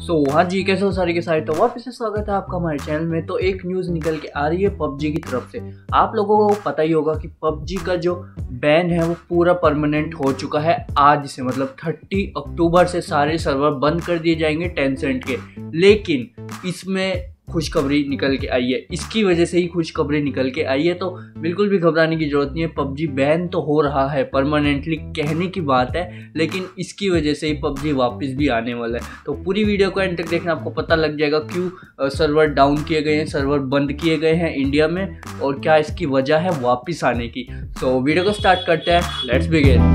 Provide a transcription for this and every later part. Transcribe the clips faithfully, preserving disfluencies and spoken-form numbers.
सो हाँ जी, कैसे हो सारे के सारे। तो वापस से स्वागत है आपका हमारे चैनल में। तो एक न्यूज़ निकल के आ रही है पबजी की तरफ से। आप लोगों को पता ही होगा कि पबजी का जो बैन है वो पूरा परमानेंट हो चुका है आज से, मतलब तीस अक्टूबर से सारे सर्वर बंद कर दिए जाएंगे टेंसेंट के। लेकिन इसमें खुशखबरी निकल के आई है, इसकी वजह से ही खुशखबरी निकल के आई है। तो बिल्कुल भी घबराने की जरूरत नहीं है। पबजी बैन तो हो रहा है परमानेंटली, कहने की बात है, लेकिन इसकी वजह से ही पबजी वापस भी आने वाला है। तो पूरी वीडियो को एंड तक देखना, आपको पता लग जाएगा क्यों सर्वर डाउन किए गए हैं, सर्वर बंद किए गए हैं इंडिया में, और क्या इसकी वजह है वापस आने की। सो वीडियो को स्टार्ट करते हैं, लेट्स बिगिन।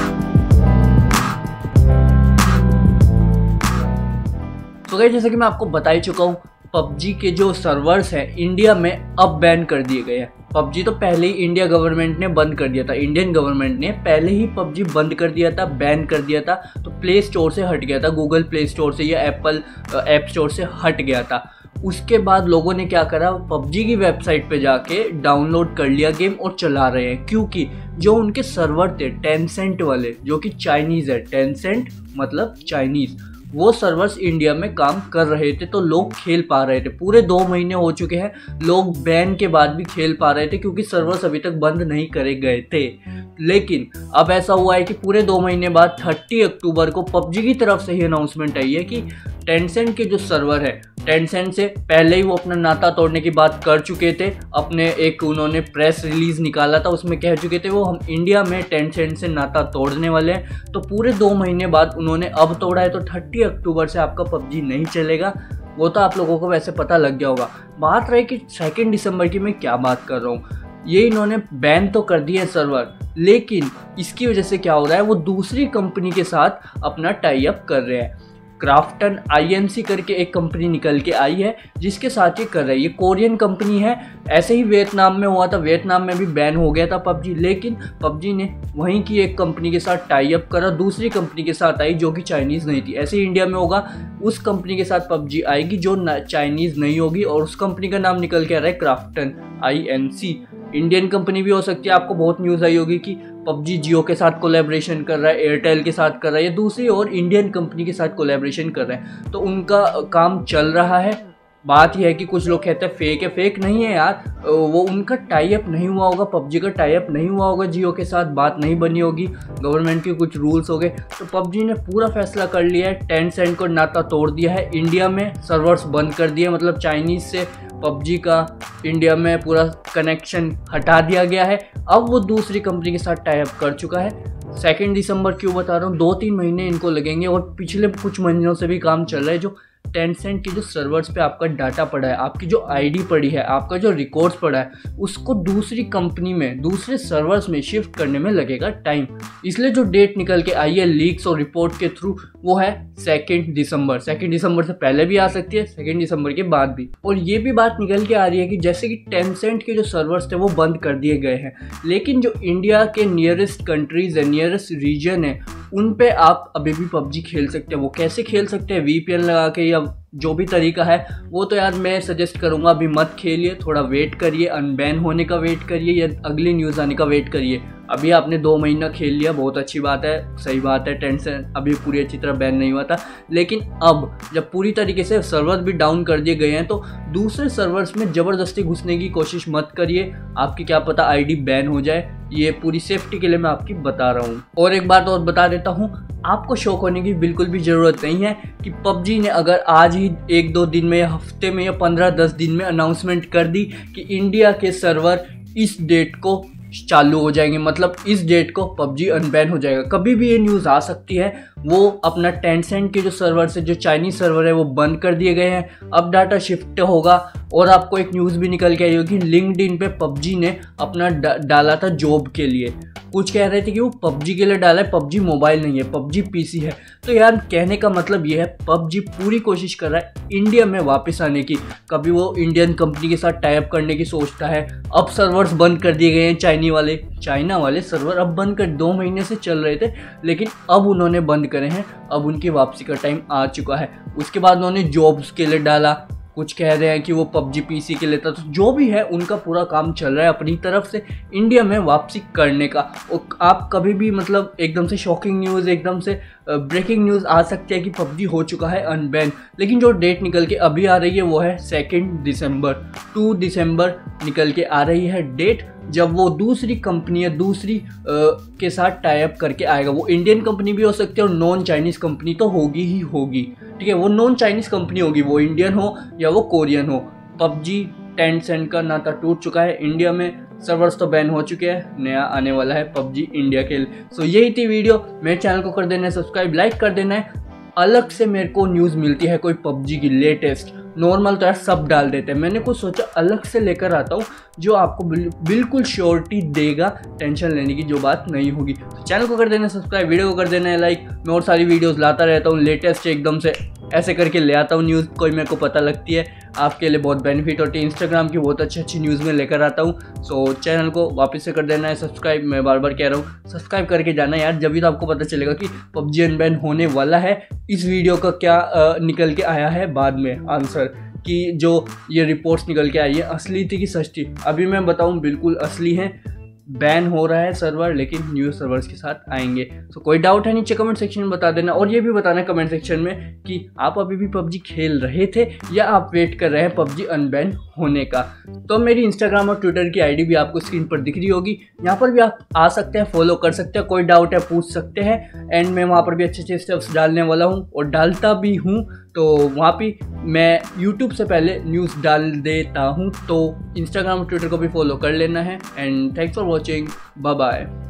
तो गाइस, जैसे कि मैं आपको बता ही चुका हूँ, पबजी के जो सर्वर्स हैं इंडिया में अब बैन कर दिए गए हैं। पबजी तो पहले ही इंडिया गवर्नमेंट ने बंद कर दिया था, इंडियन गवर्नमेंट ने पहले ही पबजी बंद कर दिया था, बैन कर दिया था। तो प्ले स्टोर से हट गया था, गूगल प्ले स्टोर से या एप्पल ऐप स्टोर से हट गया था। उसके बाद लोगों ने क्या करा, पबजी की वेबसाइट पे जाके डाउनलोड कर लिया गेम और चला रहे हैं, क्योंकि जो उनके सर्वर थे टेंसेंट वाले, जो कि चाइनीज़ है, टेंसेंट मतलब चाइनीज़, वो सर्वर्स इंडिया में काम कर रहे थे, तो लोग खेल पा रहे थे। पूरे दो महीने हो चुके हैं, लोग बैन के बाद भी खेल पा रहे थे, क्योंकि सर्वर्स अभी तक बंद नहीं करे गए थे। लेकिन अब ऐसा हुआ है कि पूरे दो महीने बाद तीस अक्टूबर को पबजी की तरफ से ही अनाउंसमेंट आई है कि टेंसेंट के जो सर्वर है, टेंसेंट से पहले ही वो अपना नाता तोड़ने की बात कर चुके थे। अपने एक उन्होंने प्रेस रिलीज निकाला था, उसमें कह चुके थे वो हम इंडिया में टेंसेंट से नाता तोड़ने वाले हैं। तो पूरे दो महीने बाद उन्होंने अब तोड़ा है। तो तीस अक्टूबर से आपका पबजी नहीं चलेगा, वो तो आप लोगों को वैसे पता लग गया होगा। बात रही कि सेकेंड दिसंबर की मैं क्या बात कर रहा हूँ, ये इन्होंने बैन तो कर दिए सर्वर, लेकिन इसकी वजह से क्या हो रहा है, वो दूसरी कंपनी के साथ अपना टाई अप कर रहे हैं। क्राफ्टन आई एन सी करके एक कंपनी निकल के आई है, जिसके साथ ये कर रही है। ये कोरियन कंपनी है। ऐसे ही वियतनाम में हुआ था, वियतनाम में भी बैन हो गया था पबजी, लेकिन पबजी ने वहीं की एक कंपनी के साथ टाई अप करा, दूसरी कंपनी के साथ आई जो कि चाइनीज़ नहीं थी। ऐसे ही इंडिया में होगा, उस कंपनी के साथ पबजी आएगी जो चाइनीज़ नहीं होगी, और उस कंपनी का नाम निकल के आ रहा है Krafton I N C. Indian company भी हो सकती है। आपको बहुत न्यूज़ आई होगी कि पबजी जियो के साथ कोलैबोरेशन कर रहा है, एयरटेल के साथ कर रहा है, या दूसरी और इंडियन कंपनी के साथ कोलैबोरेशन कर रहा है। तो उनका काम चल रहा है। बात यह है कि कुछ लोग कहते हैं फेक है, फेक नहीं है यार, वो उनका टाई अप नहीं हुआ होगा, पबजी का टाई अप नहीं हुआ होगा जियो के साथ, बात नहीं बनी होगी, गवर्नमेंट के कुछ रूल्स हो गए। तो पबजी ने पूरा फैसला कर लिया है, टेंसेंट को नाता तोड़ दिया है, इंडिया में सर्वर्स बंद कर दिए, मतलब चाइनीज़ से पबजी का इंडिया में पूरा कनेक्शन हटा दिया गया है। अब वो दूसरी कंपनी के साथ टाई अप कर चुका है। सेकेंड दिसंबर क्यों बता रहा हूँ, दो तीन महीने इनको लगेंगे, और पिछले कुछ महीनों से भी काम चल रहा है। जो टेंसेंट की जो सर्वर्स पे आपका डाटा पड़ा है, आपकी जो आईडी पड़ी है, आपका जो रिकॉर्ड्स पड़ा है, उसको दूसरी कंपनी में, दूसरे सर्वर्स में शिफ्ट करने में लगेगा टाइम। इसलिए जो डेट निकल के आई है लीक्स और रिपोर्ट के थ्रू, वो है सेकेंड दिसंबर। सेकेंड दिसंबर से पहले भी आ सकती है, सेकेंड दिसंबर के बाद भी। और ये भी बात निकल के आ रही है कि जैसे कि टेंसेंट के जो सर्वर्स थे वो बंद कर दिए गए हैं, लेकिन जो इंडिया के नियरेस्ट कंट्रीज है, नियरेस्ट रीजन है, उन पे आप अभी भी पबजी खेल सकते हैं। वो कैसे खेल सकते हैं, वी पी एन लगा के या जो भी तरीका है, वो तो यार मैं सजेस्ट करूंगा अभी मत खेलिए, थोड़ा वेट करिए, अनबैन होने का वेट करिए, या अगली न्यूज़ आने का वेट करिए। अभी आपने दो महीना खेल लिया, बहुत अच्छी बात है, सही बात है, टेंशन अभी पूरी अच्छी तरह बैन नहीं हुआ था। लेकिन अब जब पूरी तरीके से सर्वर भी डाउन कर दिए गए हैं, तो दूसरे सर्वर्स में ज़बरदस्ती घुसने की कोशिश मत करिए, आपकी क्या पता आईडी बैन हो जाए। ये पूरी सेफ्टी के लिए मैं आपकी बता रहा हूँ। और एक बात और बता देता हूँ, आपको शौक होने की बिल्कुल भी ज़रूरत नहीं है कि पबजी ने अगर आज ही एक दो दिन में या हफ्ते में या पंद्रह दस दिन में अनाउंसमेंट कर दी कि इंडिया के सर्वर इस डेट को चालू हो जाएंगे, मतलब इस डेट को पबजी अनबैन हो जाएगा। कभी भी ये न्यूज़ आ सकती है। वो अपना टेंसेंट के जो सर्वर से, जो चाइनीज़ सर्वर है, वो बंद कर दिए गए हैं, अब डाटा शिफ्ट होगा। और आपको एक न्यूज़ भी निकल के आई होगी, लिंक्डइन पे पबजी ने अपना डा, डाला था जॉब के लिए। कुछ कह रहे थे कि वो पबजी के लिए डाला है, पबजी मोबाइल नहीं है, पबजी पीसी है। तो यार कहने का मतलब ये है, पबजी पूरी कोशिश कर रहा है इंडिया में वापस आने की। कभी वो इंडियन कंपनी के साथ टाई अप करने की सोचता है। अब सर्वर्स बंद कर दिए गए हैं, चाइनी वाले चाइना वाले सर्वर अब बंद कर, दो महीने से चल रहे थे, लेकिन अब उन्होंने बंद करे हैं। अब उनकी वापसी का टाइम आ चुका है। उसके बाद उन्होंने जॉब्स के लिए डाला, कुछ कह रहे हैं कि वो पबजी पीसी के लिए था। तो जो भी है उनका पूरा काम चल रहा है अपनी तरफ से इंडिया में वापसी करने का। और आप कभी भी मतलब एकदम से शॉकिंग न्यूज़, एकदम से ब्रेकिंग न्यूज़ आ सकती है कि पबजी हो चुका है अनबैन, लेकिन जो डेट निकल के अभी आ रही है वो है सेकेंड दिसंबर, टू दिसंबर निकल के आ रही है डेट, जब वो दूसरी कंपनी या दूसरी आ, के साथ टाई अप करके आएगा। वो इंडियन कंपनी भी हो सकती है और नॉन चाइनीज़ कंपनी तो होगी ही होगी, ठीक है। वो नॉन चाइनीज़ कंपनी होगी, वो इंडियन हो या वो कोरियन हो। पबजी टेंसेंट का नाता टूट चुका है, इंडिया में सर्वर्स तो बैन हो चुके हैं, नया आने वाला है पबजी इंडिया के लिए। सो यही थी वीडियो, मेरे चैनल को कर देना है सब्सक्राइब, लाइक कर देना है। अलग से मेरे को न्यूज़ मिलती है कोई पबजी की लेटेस्ट, नॉर्मल तो यार सब डाल देते हैं, मैंने कुछ सोचा अलग से लेकर आता हूँ जो आपको बिल, बिल्कुल श्योरिटी देगा, टेंशन लेने की जो बात नहीं होगी। तो चैनल को कर देना सब्सक्राइब, वीडियो को कर देना है लाइक। मैं और सारी वीडियोस लाता रहता हूँ लेटेस्ट, एकदम से ऐसे करके ले आता हूँ न्यूज़, कोई मेरे को पता लगती है आपके लिए बहुत बेनिफिट होती है। इंस्टाग्राम की बहुत अच्छी अच्छी न्यूज़ में लेकर आता हूँ। सो चैनल को वापस से कर देना है सब्सक्राइब, मैं बार बार कह रहा हूँ सब्सक्राइब करके जाना यार, जब भी तो आपको पता चलेगा कि पबजी अनबैन होने वाला है। इस वीडियो का क्या आ, निकल के आया है बाद में आंसर, कि जो ये रिपोर्ट्स निकल के आई है असली थी कि सच थी। अभी मैं बताऊं बिल्कुल असली है, बैन हो रहा है सर्वर, लेकिन न्यू सर्वर्स के साथ आएंगे। तो कोई डाउट है नीचे कमेंट सेक्शन में बता देना, और ये भी बताना कमेंट सेक्शन में कि आप अभी भी पबजी खेल रहे थे या आप वेट कर रहे हैं पबजी अनबैन होने का। तो मेरी इंस्टाग्राम और ट्विटर की आईडी भी आपको स्क्रीन पर दिख रही होगी, यहाँ पर भी आप आ सकते हैं, फॉलो कर सकते हैं, कोई डाउट है पूछ सकते हैं। एंड मैं वहाँ पर भी अच्छे अच्छे स्टेप्स डालने वाला हूँ और डालता भी हूँ, तो वहाँ भी मैं यूट्यूब से पहले न्यूज़ डाल देता हूँ। तो इंस्टाग्राम और ट्विटर को भी फॉलो कर लेना है। And thanks for watching, bye bye.